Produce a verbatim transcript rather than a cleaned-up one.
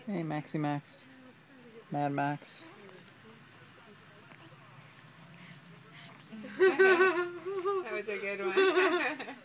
Hey, Maxie Max. Mad Max. That was a good one.